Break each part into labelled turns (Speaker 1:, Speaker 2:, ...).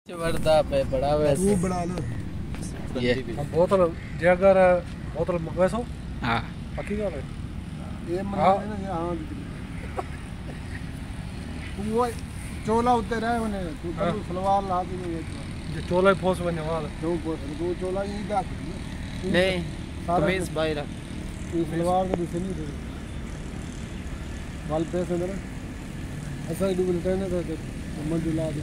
Speaker 1: वर्दा पे बड़ा वैसे
Speaker 2: वो बड़ा लो
Speaker 1: ये
Speaker 3: बोतल जगर बोतल मंगवासो
Speaker 1: हां
Speaker 3: पक्की गल है
Speaker 2: ये मन ना हां वो चोला उते रहे वने तू सलवार ला दी
Speaker 3: जो चोला फोस वने वाला
Speaker 2: दो चोला ई दा
Speaker 1: नहीं कमीज बाहर
Speaker 2: तू सलवार के दिसे नहीं दे वाल पैसे दे ऐसा ही डबल टेन है मन दिला दे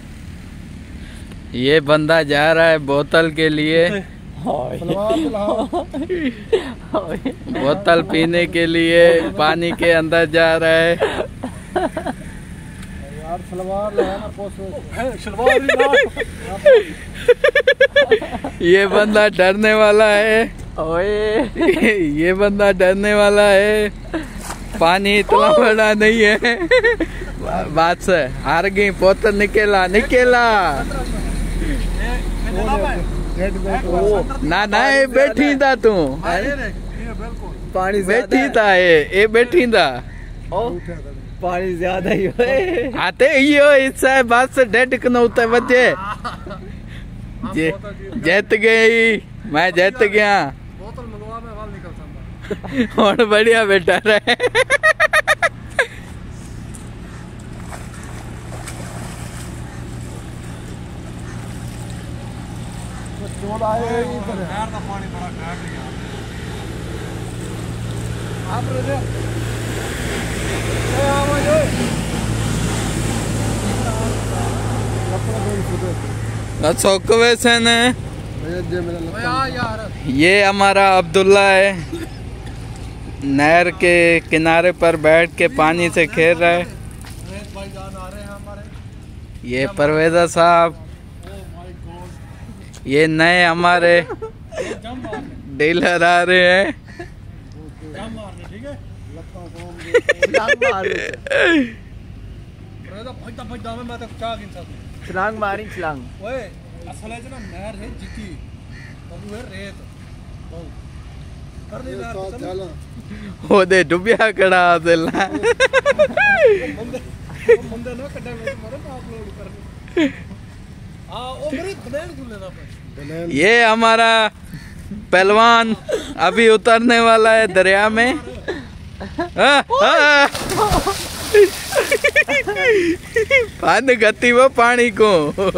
Speaker 1: ये बंदा जा रहा है बोतल के लिए बोतल पीने के लिए पानी के अंदर जा रहा है
Speaker 2: यार सलवार ले ना पोस
Speaker 3: सलवार
Speaker 1: ये बंदा डरने वाला है ओए ये बंदा डरने वाला है पानी इतना बड़ा नहीं है बात से हार गई बोतल निकेला ना ये बैठी था तू
Speaker 3: पानी
Speaker 1: बैठी था ये बैठी था
Speaker 3: पानी ज्यादा ही
Speaker 1: आते यो इससे बात से डेट कनो उते बचे जीत गई मैं जीत गया
Speaker 3: बोतल मंगवा में वाल निकल सकता
Speaker 1: और बढ़िया बेटा रहे
Speaker 2: चोला है इधर
Speaker 3: यार का पानी बड़ा घाट है
Speaker 2: आप रे ए आवा जो कपड़ा दे सुबह
Speaker 1: सोकवे से ने
Speaker 2: दे मेरा
Speaker 3: यार
Speaker 1: ये हमारा अब्दुल्ला है नहर के किनारे पर बैठ के पानी से खेल रहा है
Speaker 3: भाई जान आ रहे हैं हमारे
Speaker 1: ये परवेजा साहब ये नए हमारे डीलर आ रहे हैं
Speaker 3: ठीक है
Speaker 4: छलांग मारी छलांग
Speaker 3: ओए असल है ना नहर है जिकी तब वो रेत कर दे यार
Speaker 2: चला
Speaker 1: वो दे डुबिया कड़ा दिला
Speaker 3: बंदे ना कड्डा में मारो अपलोड कर हां ओ मेरी बनेल क्यों लेना पे
Speaker 1: ये हमारा पहलवान अभी उतरने वाला है दरिया में पानी गति वो पानी को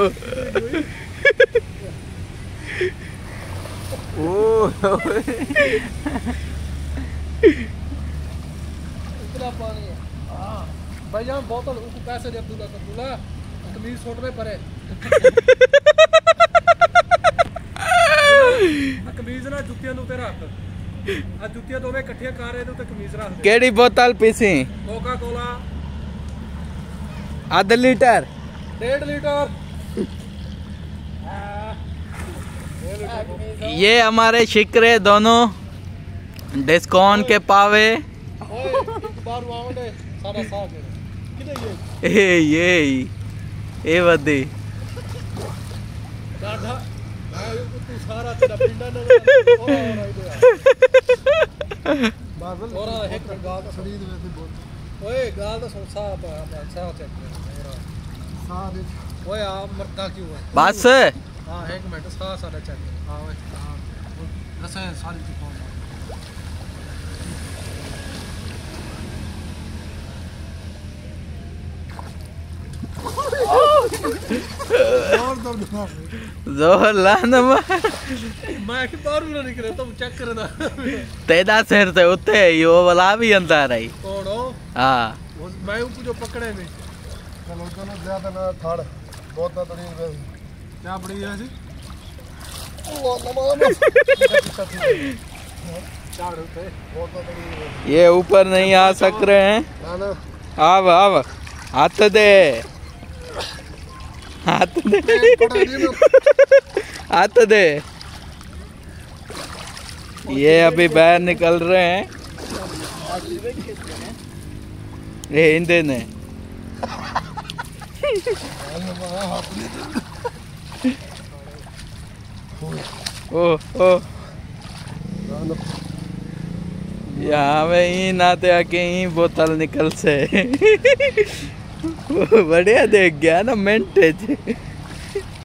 Speaker 3: इतना पानी है हां भाई जान बोतल उसको कैसे दे अब्दुल्ला कमीज छोड़ में परे कमीज ना जुत्तियां नु ते रख आ जुत्तियां दोवे इकट्ठियां कर रहे ते कमीज रख दे
Speaker 1: केड़ी बोतल पीसी
Speaker 3: कोका कोला
Speaker 1: आधा लीटर
Speaker 3: 1.5 लीटर
Speaker 1: ये हमारे शिकरे दोनों डिस्काउंट के पावे
Speaker 3: ओए बाहर आवंदे सारा साग किने
Speaker 1: ये वदी
Speaker 3: डाढा तू सारा तेरा पिंडा न
Speaker 2: बादल
Speaker 3: और एक गाल का
Speaker 2: खरीद में से बहुत
Speaker 3: ओए गाल तो साफ अच्छा चेक कर
Speaker 2: सारे
Speaker 3: ओए आप मरता क्यों है
Speaker 1: बस
Speaker 3: हां एक मिनट सारा चेक हां ओए हां रसे सारी दिखाओ
Speaker 2: और दर्द ना
Speaker 1: जोर लाना
Speaker 3: मैं कि बाहर ना निकले तुम चेक करना
Speaker 1: तेरा सिर से उते यो वाला भी अंदर आई
Speaker 3: कौन हो
Speaker 1: हाँ
Speaker 3: मैं ऊपर जो पकड़े में
Speaker 2: चलो चलो ज्यादा ना थाड़ बहुत ना तड़ी वे
Speaker 3: क्या बड़ी है जी
Speaker 2: बहुत ना तड़ी
Speaker 1: ये ऊपर नहीं आ सक रहे हैं
Speaker 2: ना ना
Speaker 1: आव हाथ दे हाथ दे ये अभी बाहर निकल रहे हैं ये इंदे ने ओ यहाँ में ही नाते आके ही बोतल निकल से बढ़िया देख गया ना मेंटेज